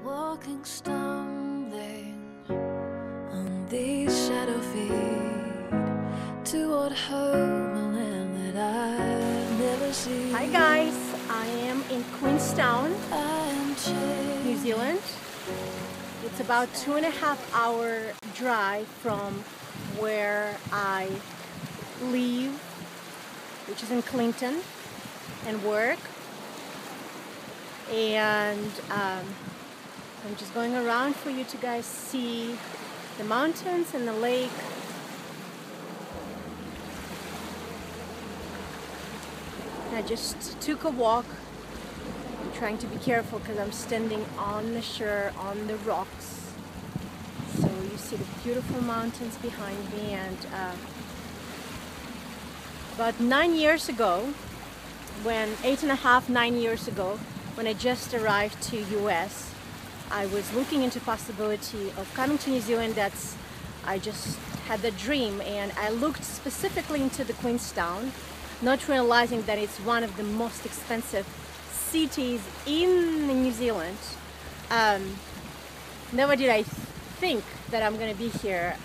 walking, stumbling on these shadow feet toward home, a land that I've never seen. Hi guys, I am in Queenstown, New Zealand. It's about 2.5 hour drive from where I live, which is in Clinton, and work. And I'm just going around for you to guys see the mountains and the lake. I just took a walk. I'm trying to be careful because I'm standing on the shore, on the rocks. So you see the beautiful mountains behind me. And about 9 years ago, when 9 years ago, when I just arrived to US, I was looking into possibility of coming to New Zealand. I just had the dream, and I looked specifically into the Queenstown, not realizing that it's one of the most expensive cities in New Zealand. Never did I think that I'm gonna be here.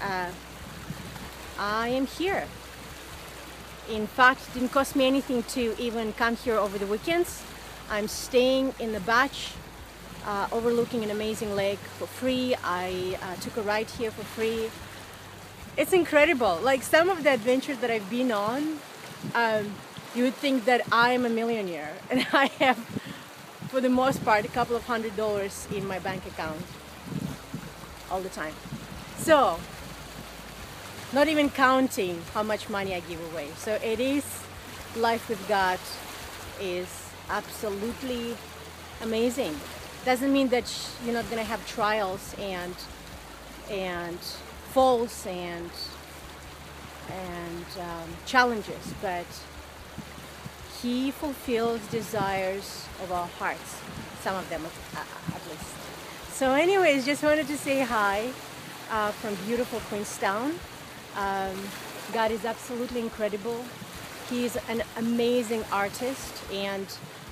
I am here. In fact, it didn't cost me anything to even come here over the weekends. I'm staying in the beach, overlooking an amazing lake for free. I took a ride here for free. It's incredible. Like some of the adventures that I've been on, you would think that I'm a millionaire, and I have, for the most part, a couple of $100 in my bank account all the time. So, not even counting how much money I give away. So it is, life with God is absolutely amazing. Doesn't mean that you're not gonna have trials and falls and challenges, but He fulfills desires of our hearts, some of them at least. So anyways, just wanted to say hi from beautiful Queenstown. God is absolutely incredible. He is an amazing artist, and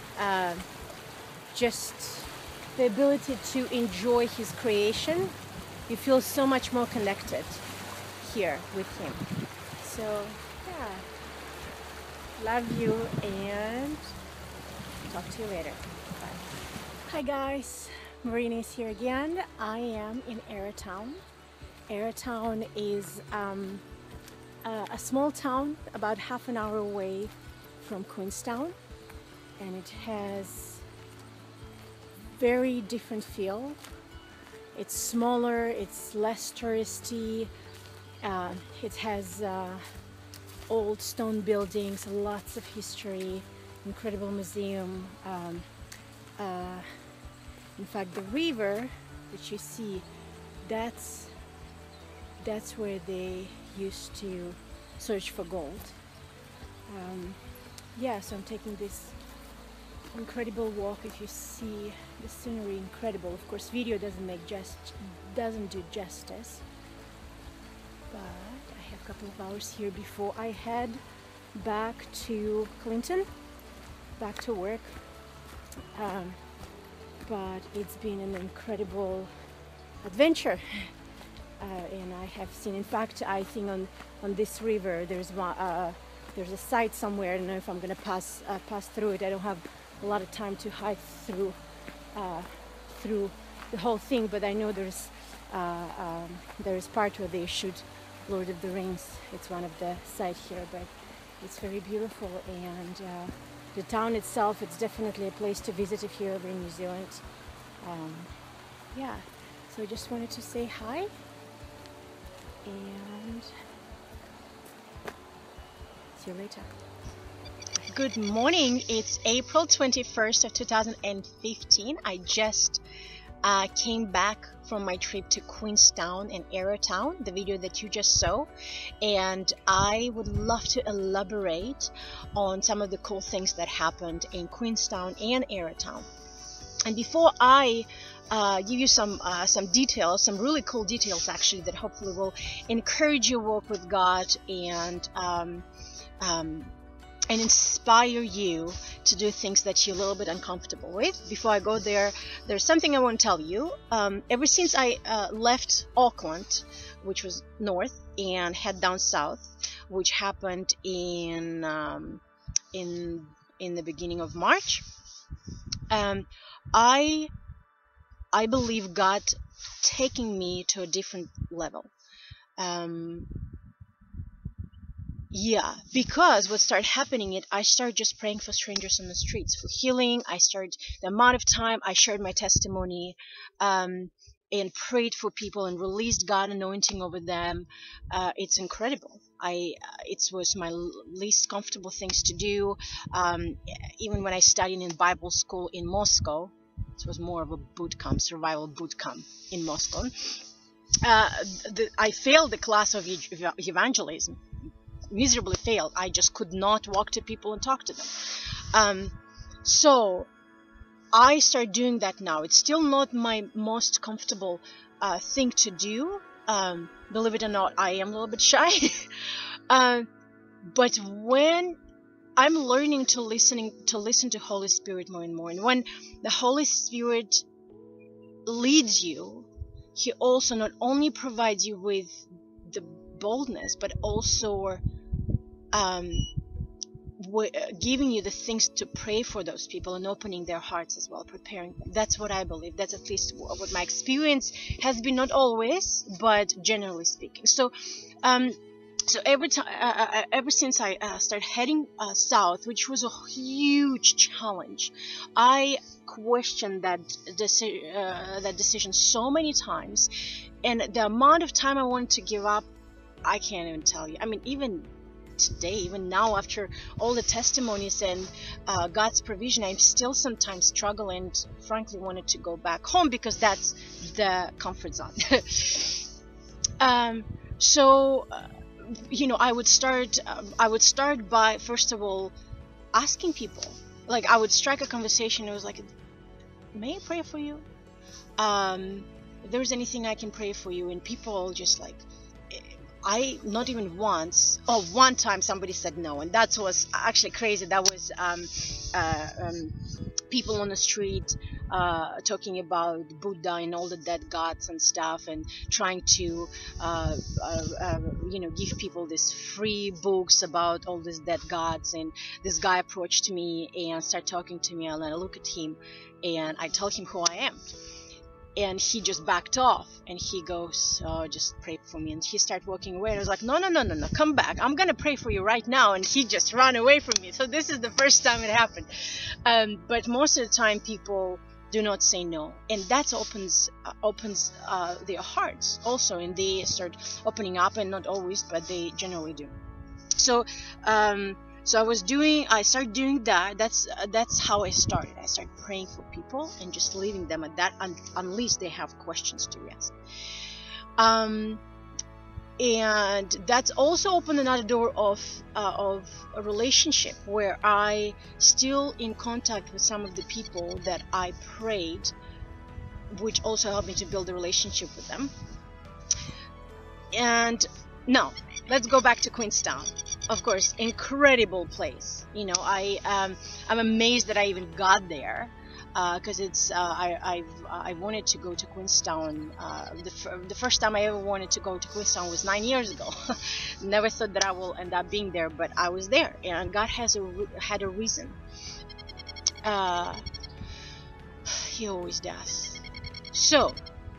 just the ability to enjoy His creation, you feel so much more connected here with Him. So yeah, love you, and talk to you later. Bye. Hi guys, Marina is here again. I am in Arrowtown. Arrowtown is a small town about half an hour away from Queenstown, and it has very different feel. It's smaller, it's less touristy, it has old stone buildings, lots of history, incredible museum. In fact, the river that you see, that's where they used to search for gold. Yeah, so I'm taking this incredible walk. If you see the scenery, incredible. Of course, video doesn't do justice, but I have a couple of hours here before I head back to Clinton, back to work. But it's been an incredible adventure. And I have seen, in fact, I think on this river there's a site somewhere. I don't know if I'm gonna pass through it. I don't have a lot of time to hike through the whole thing, but I know there is part where they shoot Lord of the Rings. It's one of the sites here, but it's very beautiful, and the town itself, it's definitely a place to visit if you're ever in New Zealand. Yeah, so I just wanted to say hi, and see you later. Good morning. It's April 21st of 2015. I just came back from my trip to Queenstown and Arrowtown, the video that you just saw, and I would love to elaborate on some of the cool things that happened in Queenstown and Arrowtown. And before I give you some details, some really cool details actually, that hopefully will encourage your walk with God and and inspire you to do things that you're a little bit uncomfortable with. Before I go there, there's something I want to tell you. Ever since I left Auckland, which was north, and head down south, which happened in the beginning of March, I believe God taking me to a different level. Yeah, because what started happening is I started just praying for strangers on the streets for healing. The amount of time I shared my testimony, and prayed for people and released God anointing over them. It's incredible. It was my least comfortable things to do. Even when I studied in Bible school in Moscow, it was more of a boot camp, survival boot camp in Moscow. I failed the class of evangelism. Miserably failed. I just could not walk to people and talk to them. So I started doing that now. It's still not my most comfortable thing to do. Believe it or not, I am a little bit shy. But when I'm learning to listen to Holy Spirit more and more, and when the Holy Spirit leads you, He also not only provides you with the boldness, but also giving you the things to pray for those people and opening their hearts as well, preparing them. That's what I believe. That's at least what my experience has been, not always, but generally speaking. So ever since I started heading south, which was a huge challenge, I questioned that decision so many times, and the amount of time I wanted to give up, I can't even tell you. I mean, even today, even now, after all the testimonies and God's provision, I'm still sometimes struggling and frankly wanted to go back home because that's the comfort zone. I would start by, first of all, asking people. Like, I would strike a conversation. It was like, may I pray for you? If there's anything I can pray for you, and people just like, not even once, one time somebody said no, and that was actually crazy. That was people on the street talking about Buddha and all the dead gods and stuff, and trying to give people these free books about all these dead gods. And this guy approached me and started talking to me, and I look at him and I tell him who I am. And he just backed off, and he goes, "Oh, just pray for me." And he started walking away. And I was like, no, come back. I'm going to pray for you right now. And he just ran away from me. So this is the first time it happened. But most of the time, people do not say no. And that opens their hearts also. And they start opening up, and not always, but they generally do. So I started doing that. That's how I started. I started praying for people and just leaving them at that, unless they have questions to ask. And that's also opened another door of a relationship where I still in contact with some of the people that I prayed, which also helped me to build a relationship with them. And now let's go back to Queenstown. Of course, incredible place. I'm amazed that I even got there, because I wanted to go to Queenstown. The first time I ever wanted to go to Queenstown was 9 years ago. Never thought that I will end up being there, but I was there, and God had a reason. He always does. So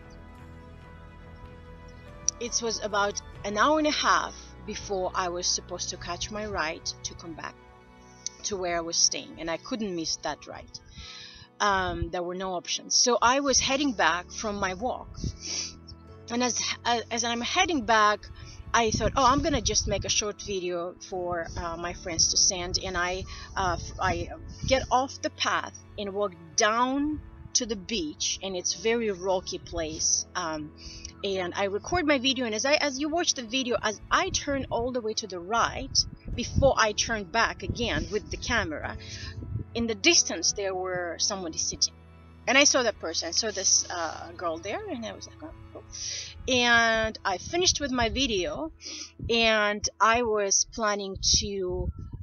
it was about an hour and a half before I was supposed to catch my ride to come back to where I was staying, and I couldn't miss that ride. There were no options. So I was heading back from my walk, and as I'm heading back, I thought, I'm gonna just make a short video for my friends to send. And I get off the path and walk down to the beach, and it's very rocky place. And I record my video, and as you watch the video, as I turn all the way to the right, before I turn back again with the camera, in the distance there were somebody sitting, and I saw that person. I saw this girl there, and I was like, oh, cool. And I finished with my video, and I was planning to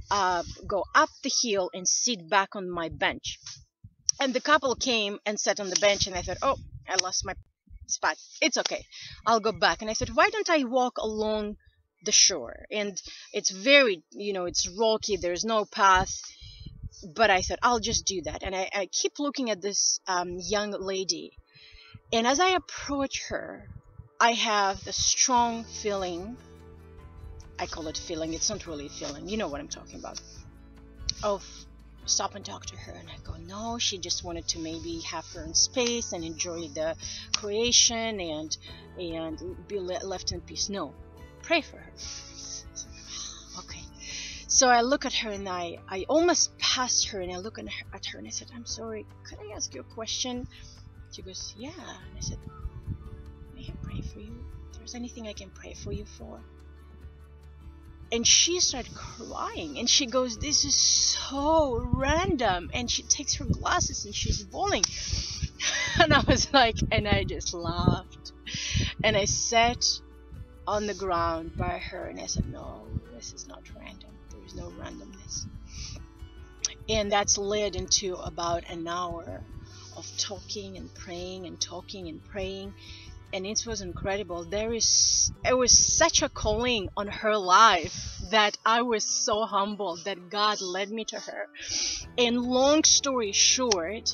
go up the hill and sit back on my bench. And the couple came and sat on the bench, and I thought, oh, I lost my spot. It's okay. I'll go back. And I said, why don't I walk along the shore? And it's very, it's rocky. There's no path. But I thought, I'll just do that. And I keep looking at this young lady. And as I approach her, I have the strong feeling. I call it feeling. It's not really a feeling. You know what I'm talking about. Of stop and talk to her. And I go, no, she just wanted to maybe have her own space and enjoy the creation and be left in peace. No, pray for her. Okay. So I look at her and I almost passed her and I look at her and I said, I'm sorry, could I ask you a question? She goes, yeah. And I said, may I pray for you? If there's anything I can pray for you for. And she started crying and she goes, this is so random. And she takes her glasses and she's bawling. And I was like, and I just laughed. And I sat on the ground by her and I said, no, this is not random. There's no randomness. And that's led into about an hour of talking and praying and talking and praying. And it was incredible. It was such a calling on her life that I was so humbled that God led me to her. And long story short,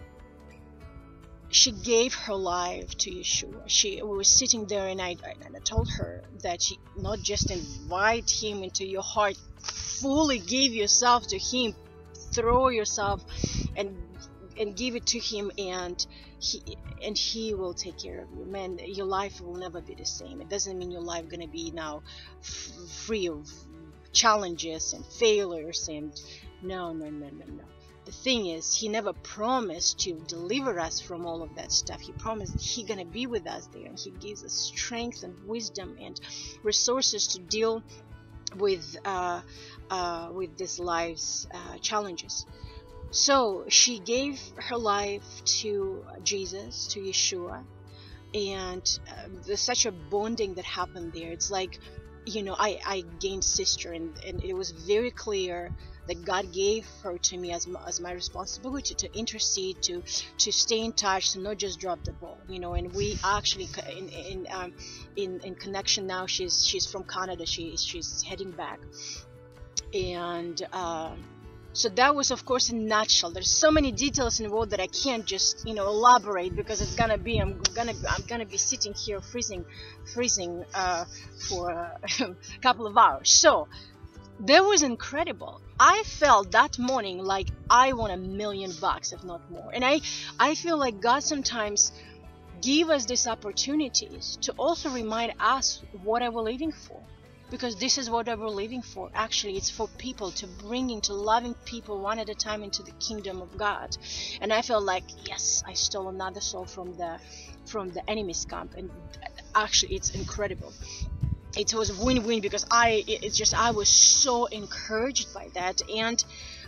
she gave her life to Yeshua. She was sitting there and I told her that she not just invite him into your heart, fully give yourself to him, throw yourself and give it to him, and he will take care of you. Man, your life will never be the same. It doesn't mean your life gonna be now free of challenges and failures and no. The thing is, he never promised to deliver us from all of that stuff. He promised he gonna be with us there, and he gives us strength and wisdom and resources to deal with this life's challenges. So she gave her life to Jesus, to Yeshua, and there's such a bonding that happened there. It's like, I gained sister, and it was very clear that God gave her to me as my responsibility to intercede, to stay in touch, to not just drop the ball, And we actually in connection now. She's from Canada. She's heading back, and. So that was, of course, in a nutshell. There's so many details involved that I can't just, elaborate because it's gonna be I'm gonna be sitting here freezing for a couple of hours. So that was incredible. I felt that morning like I won $1 million, if not more. And I feel like God sometimes give us these opportunities to also remind us what are we living for. Because this is what we're living for. Actually, it's for people, to bring into loving people one at a time into the kingdom of God. And I felt like, yes, I stole another soul from the enemy's camp. And actually, it's incredible. It was a win-win because I was so encouraged by that. And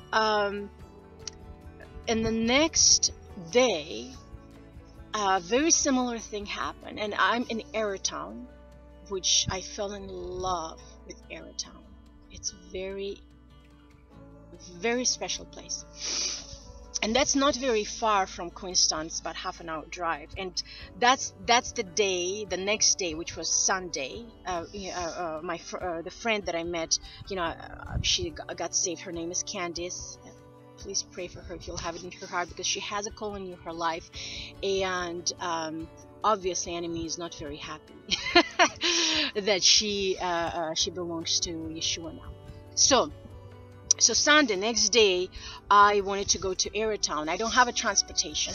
the next day, a very similar thing happened. And I'm in Arrowtown, which I fell in love with Arrowtown. It's a very, very special place. And that's not very far from Queenstown. It's about half an hour drive. And that's the next day, which was Sunday. The friend that I met, she got saved. Her name is Candice. Please pray for her if you'll have it in her heart, because she has a calling in her life. And obviously, enemy is not very happy that she belongs to Yeshua now. So Sunday, next day, I wanted to go to Arrowtown. I don't have a transportation,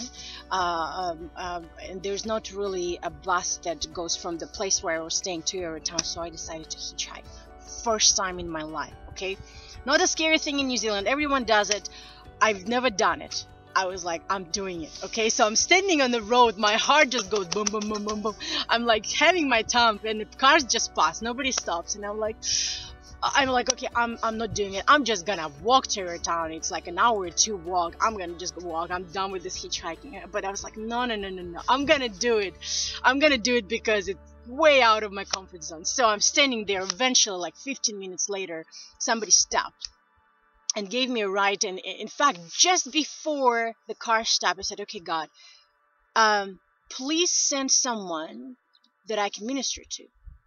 and there's not really a bus that goes from the place where I was staying to Arrowtown, so I decided to hitchhike. First time in my life, okay? Not a scary thing in New Zealand. Everyone does it. I've never done it. I was like, I'm doing it, okay? So I'm standing on the road. My heart just goes boom, boom, boom, boom, boom. I'm like having my thumb, and the cars just pass. Nobody stops, and I'm like, okay, I'm not doing it. I'm just gonna walk to your town. It's like an hour or two walk. I'm gonna just walk. I'm done with this hitchhiking. But I was like, no. I'm gonna do it. I'm gonna do it because it's way out of my comfort zone. So I'm standing there. Eventually, like 15 minutes later, somebody stopped. and gave me a ride. And in fact, just before the car stopped, I said, okay, God, please send someone that I can minister to.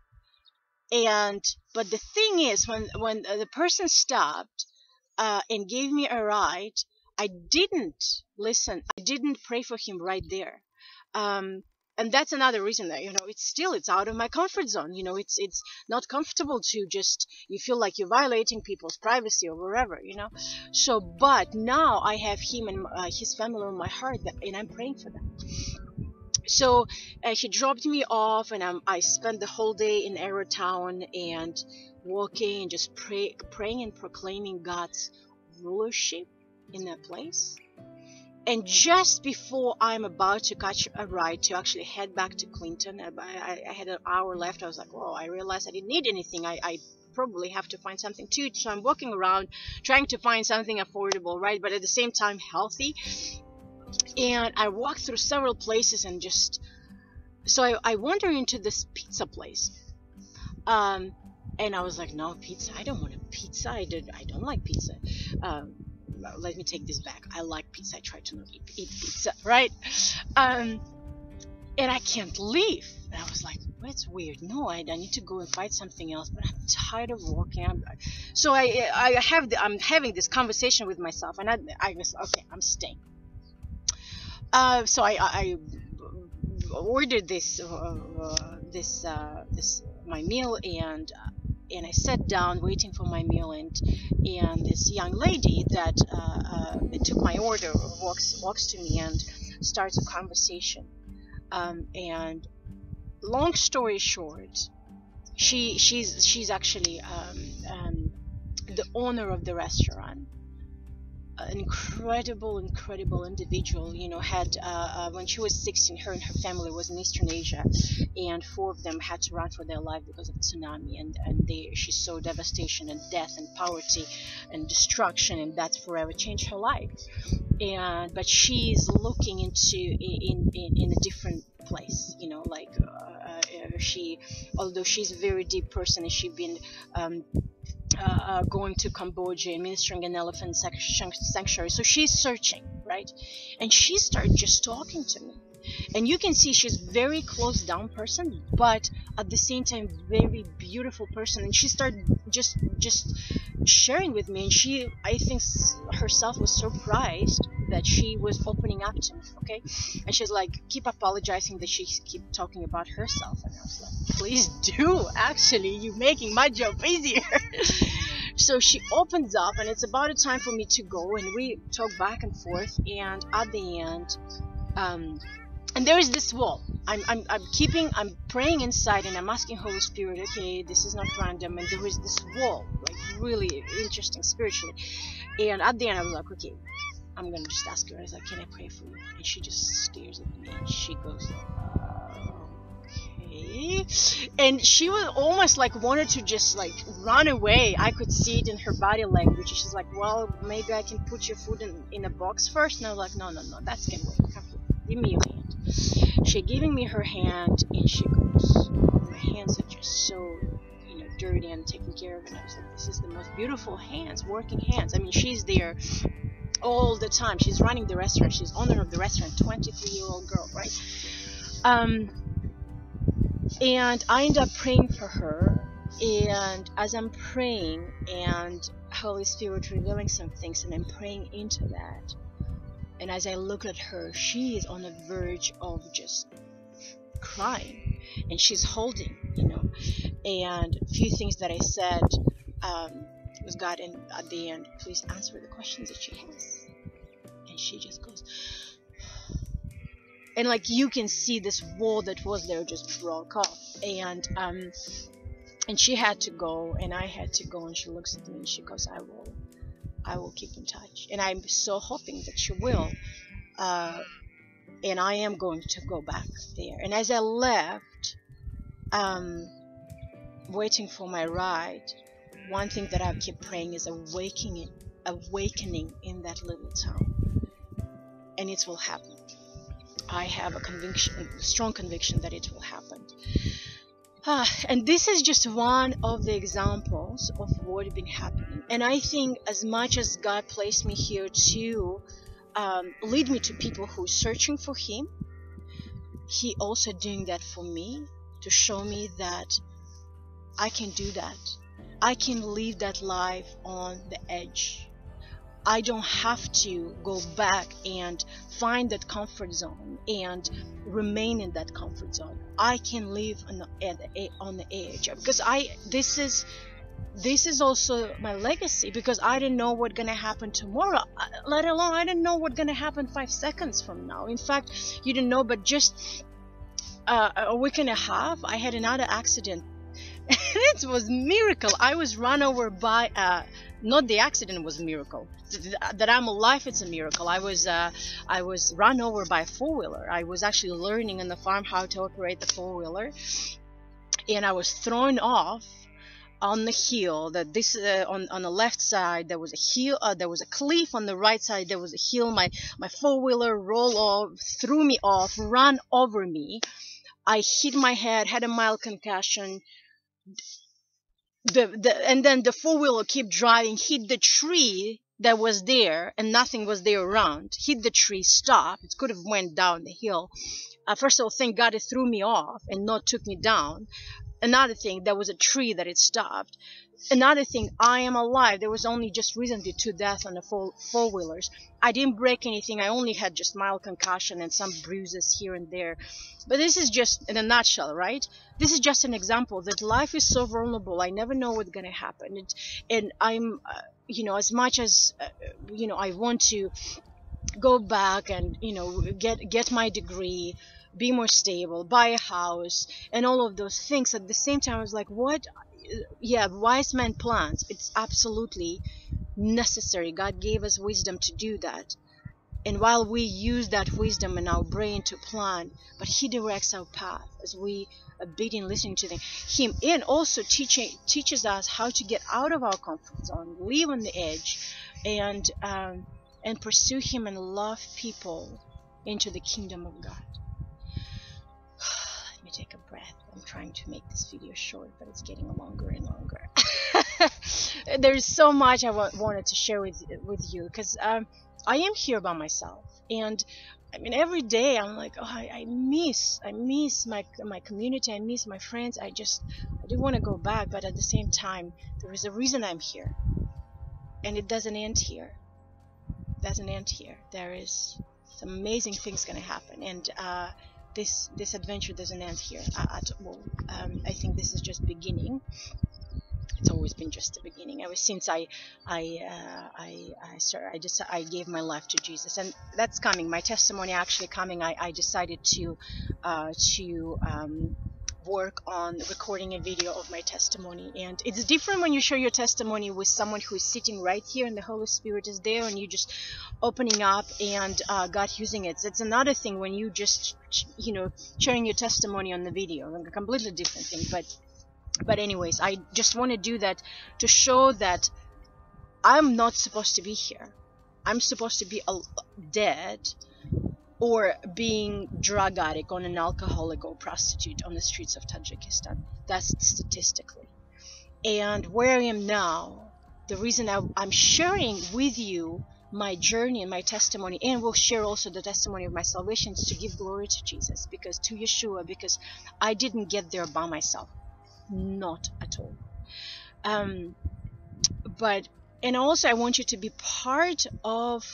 But the thing is, when the person stopped and gave me a ride, I didn't listen. I didn't pray for him right there. And that's another reason that, it's out of my comfort zone. It's not comfortable to just, you feel like you're violating people's privacy or wherever, So, but now I have him and his family in my heart, and I'm praying for them. So he dropped me off, and I spent the whole day in Arrowtown and walking and just praying and proclaiming God's rulership in that place. And just before I'm about to catch a ride to actually head back to Queenstown, I had an hour left. I was like, whoa, I realized I didn't need anything. I probably have to find something to eat. So I'm walking around trying to find something affordable, right? But at the same time, healthy. And I walked through several places and I wandered into this pizza place. And I was like, no, pizza. I don't want a pizza. I don't like pizza. Let me take this back. I like pizza. I try to not eat pizza, right? And I can't leave. And I was like, that's weird. No, I need to go and find something else. But I'm tired of walking. I'm having this conversation with myself, and I was okay. I'm staying. So I ordered this my meal, and I sat down waiting for my meal, and this young lady that took my order walks to me and starts a conversation. And long story short, she's actually the owner of the restaurant. An incredible individual. Had when she was 16, her and her family was in Eastern Asia, and 4 of them had to run for their life because of the tsunami, and she saw devastation and death and poverty and destruction, and that forever changed her life. But she's looking into in a different place, although she's a very deep person, and she's been going to Cambodia and ministering in elephant sanctuary. So she's searching, right? And she started just talking to me. And you can see she's very closed down person, but at the same time, very beautiful person. And she started just sharing with me. And she, I think herself was surprised that she was opening up to me, okay? And she's like, keep apologizing that she keep talking about herself. And I was like, please do, actually, you're making my job easier. So she opens up, and it's about a time for me to go, and we talk back and forth, and at the end, and there is this wall. I'm praying inside, and I'm asking Holy Spirit, okay, this is not random, and there is this wall, like really interesting spiritually. And at the end, I was like, okay, I'm gonna just ask her. I was like, can I pray for you? And she just stares at me, and she goes, okay. And she was almost like wanted to just like run away. I could see it in her body language. She's like, well, maybe I can put your food in a box first. And I was like, no, that's gonna wait. Come here, give me your hand. She giving me her hand, and she goes, my hands are just so dirty and taken care of. And I was like, this is the most beautiful hands, working hands. I mean, she's there all the time. She's running the restaurant. She's owner of the restaurant, 23-year-old girl, right? And I end up praying for her, and as I'm praying, and Holy Spirit revealing some things, and I'm praying into that, and as I look at her, she is on the verge of just crying, and she's holding, and a few things that I said was, God, and at the end, please answer the questions that she has. And she just goes, and like you can see this wall that was there just broke off, and she had to go, and I had to go, and she looks at me and she goes, I will keep in touch, and I'm so hoping that she will, and I am going to go back there. And as I left, waiting for my ride, one thing that I keep praying is awakening in that little town, and it will happen. I have a strong conviction that it will happen, And this is just one of the examples of what has been happening. And I think as much as God placed me here to lead me to people who are searching for Him, He also doing that for me to show me that I can do that. I can live that life on the edge. I don't have to go back and find that comfort zone and remain in that comfort zone. I can live on the edge, because this is also my legacy, because I didn't know what's gonna happen tomorrow, let alone I didn't know what's gonna happen 5 seconds from now. In fact, you didn't know, but just a week and a half, I had another accident. It was a miracle. I was run over by not the accident was a miracle. That I'm alive, it's a miracle. I was run over by a four-wheeler. I was actually learning on the farm how to operate the four-wheeler, and I was thrown off on the hill. That this on the left side there was a hill, there was a cliff. On the right side there was a hill. My four-wheeler rolled off, threw me off, ran over me. I hit my head, had a mild concussion. And then the four-wheeler kept driving, hit the tree that was there, and nothing was there around. Hit the tree, stopped. It could have went down the hill. First of all, thank God it threw me off and not took me down. Another thing, there was a tree that it stopped. Another thing, I am alive. There was only just recently 2 deaths on the four-wheelers. I didn't break anything. I only had just mild concussion and some bruises here and there. But this is just in a nutshell, right? This is just an example that life is so vulnerable. I never know what's going to happen. And I'm, as much as, I want to go back and, get my degree, be more stable, buy a house, and all of those things. At the same time, I was like, what? Yeah, wise man plans. It's absolutely necessary. God gave us wisdom to do that. And while we use that wisdom in our brain to plan, but He directs our path as we obey and listening to Him, and also teaches us how to get out of our comfort zone, live on the edge, and pursue Him and love people into the kingdom of God. Let me take a breath. I'm trying to make this video short, but it's getting longer and longer. There's so much I wanted to share with you, because I am here by myself, and I mean every day I'm like, oh, I miss my community, I miss my friends. I do want to go back, but at the same time there is a reason I'm here, and it doesn't end here. There is some amazing things gonna happen, and this adventure doesn't end here at all. I think this is just beginning. It's always been just the beginning. Ever since I gave my life to Jesus, and that's coming. My testimony actually coming. I decided to work on recording a video of my testimony, and it's different when you share your testimony with someone who is sitting right here and the Holy Spirit is there and you just opening up and God using it. It's another thing when you just sharing your testimony on the video, like a completely different thing. But anyways, I just want to do that to show that I'm not supposed to be here. I'm supposed to be dead, or being drug addict, or an alcoholic, or prostitute on the streets of Tajikistan. That's statistically. And where I am now, the reason I'm sharing with you my journey and my testimony, and will share also the testimony of my salvation, is to give glory to Jesus, because to Yeshua, because I didn't get there by myself. Not at all. And also I want you to be part of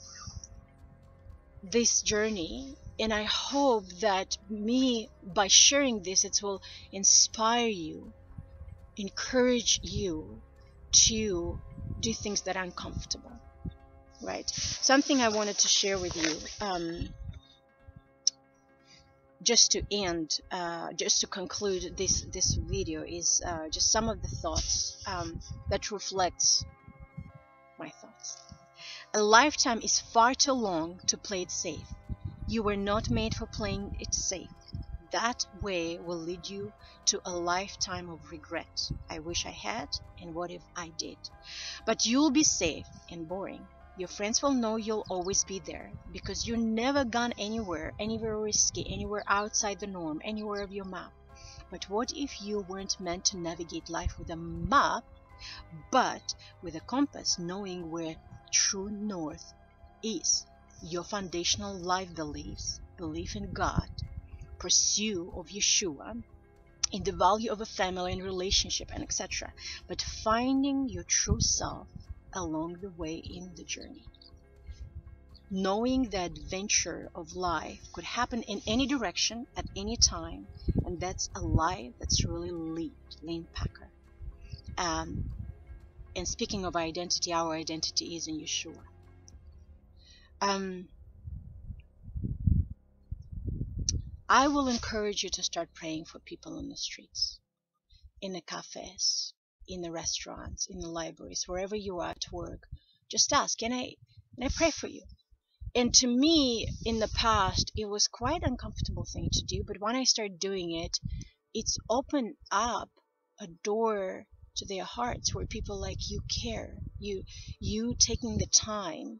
this journey, and I hope that by sharing this, it will inspire you, encourage you to do things that are uncomfortable, right? Something I wanted to share with you, just to end, just to conclude this video, is just some of the thoughts that reflects my thoughts. A lifetime is far too long to play it safe. You were not made for playing it safe. That way will lead you to a lifetime of regret. I wish I had, and what if I did? But you'll be safe and boring. Your friends will know you'll always be there, because you've never gone anywhere risky, anywhere outside the norm, anywhere of your map. But what if you weren't meant to navigate life with a map, but with a compass, knowing where true north is? Your foundational life beliefs, belief in God, pursuit of Yeshua, in the value of a family and relationship, and etc. But finding your true self along the way in the journey. Knowing the adventure of life could happen in any direction at any time, and that's a life that's really lived. Lynn Packer. And speaking of identity, our identity is in Yeshua. I will encourage you to start praying for people on the streets, in the cafes, in the restaurants, in the libraries, wherever you are at work. Just ask, can I pray for you? And to me, in the past, it was quite an uncomfortable thing to do. But when I started doing it, it's opened up a door to their hearts where people like you care. You taking the time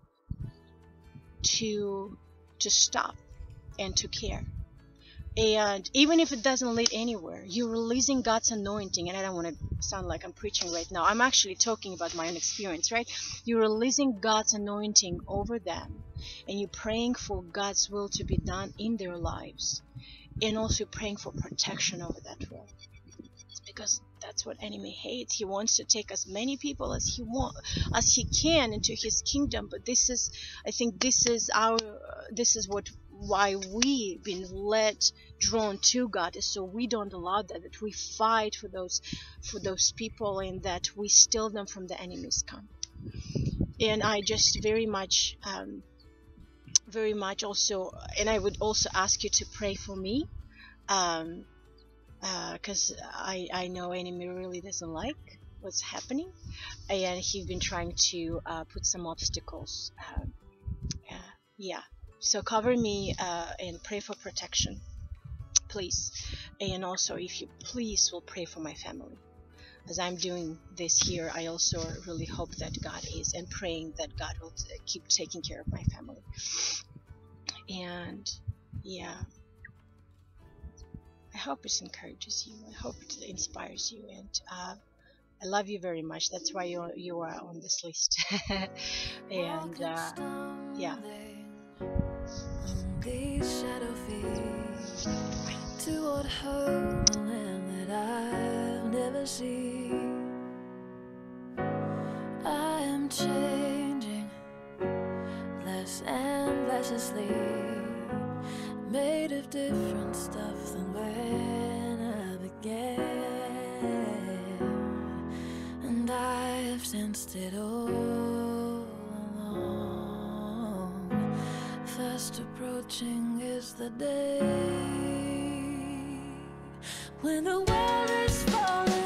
to stop and to care. And even if it doesn't lead anywhere, you're releasing God's anointing. And I don't want to sound like I'm preaching right now. I'm actually talking about my own experience, right? You're releasing God's anointing over them. And you're praying for God's will to be done in their lives. And also praying for protection over that will. Because that's what enemy hates. He wants to take as many people as he can into his kingdom. But I think this is why we've been drawn to God, is so we don't allow that we fight for those people, and that we steal them from the enemy's camp. And I just very much also, and I would also ask you to pray for me, because I know enemy really doesn't like what's happening, and he's been trying to put some obstacles. So cover me and pray for protection, please. And also, if you please will pray for my family. As I'm doing this here, I also really hope that God is, and praying that God will keep taking care of my family. And yeah, I hope it encourages you. I hope it inspires you. And I love you very much. That's why you are on this list. And yeah. On these shadow feet toward home, a land that I've never seen. I am changing, less and less asleep, made of different stuff than when I began. And I have sensed it all along. Fast approaching is the day when the world is falling.